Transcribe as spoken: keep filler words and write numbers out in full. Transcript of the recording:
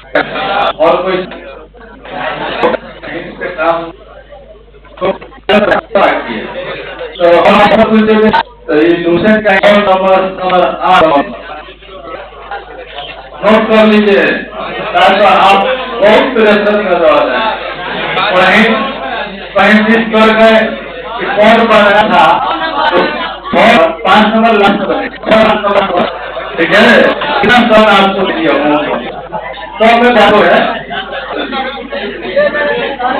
और कोई काम तो हम आपको ट्यूशन का अकाउंट नंबर नंबर आठ नोट कर लीजिए ताकि आप बहुत प्रेशर में रह जाए। कहीं कहीं जिस कर गए कि कौन पढ़ रहा था तो पांच नंबर लास्ट नंबर ठीक है कितना सर आपको दिया तो मैं बात है